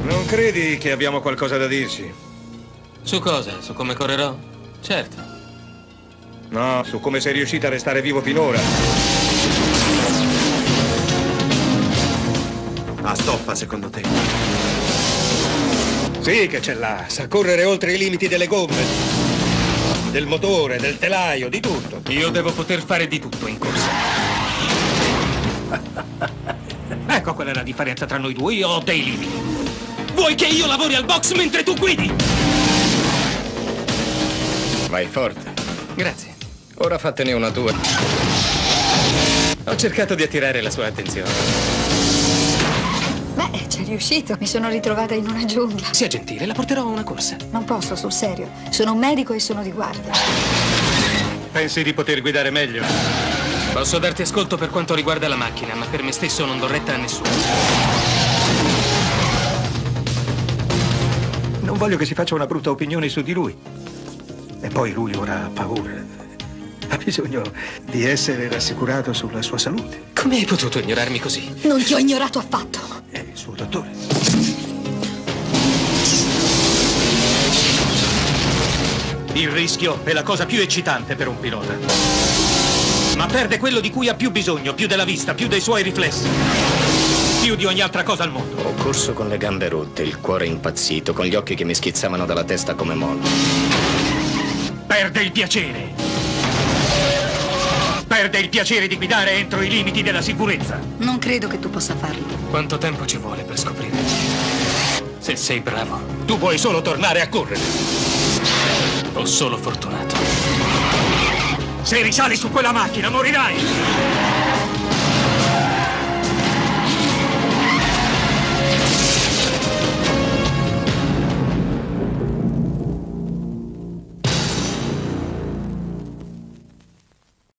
Non credi che abbiamo qualcosa da dirci? Su cosa? Su come correrò? Certo. No, su come sei riuscita a restare vivo finora. Ha stoffa, secondo te? Sì che ce l'ha. Sa correre oltre i limiti delle gomme, del motore, del telaio, di tutto. Io devo poter fare di tutto in corsa. Ecco qual è la differenza tra noi due. Io ho dei limiti. Vuoi che io lavori al box mentre tu guidi? Vai forte. Grazie. Ora fatene una tua. Ho cercato di attirare la sua attenzione. Beh, ci è riuscito. Mi sono ritrovata in una giungla. Sia gentile, la porterò a una corsa. Non posso, sul serio. Sono un medico e sono di guardia. Pensi di poter guidare meglio? Posso darti ascolto per quanto riguarda la macchina, ma per me stesso non do retta a nessuno. Non voglio che si faccia una brutta opinione su di lui. E poi lui ora ha paura. Ha bisogno di essere rassicurato sulla sua salute. Come hai potuto ignorarmi così? Non ti ho ignorato affatto. È il suo dottore. Il rischio è la cosa più eccitante per un pilota. Ma perde quello di cui ha più bisogno, più della vista, più dei suoi riflessi. Più di ogni altra cosa al mondo. Ho corso con le gambe rotte, il cuore impazzito, con gli occhi che mi schizzavano dalla testa come molle. Perde il piacere. Perde il piacere di guidare entro i limiti della sicurezza. Non credo che tu possa farlo. Quanto tempo ci vuole per scoprire? Se sei bravo. Tu puoi solo tornare a correre. O solo fortunato. Se risali su quella macchina, morirai!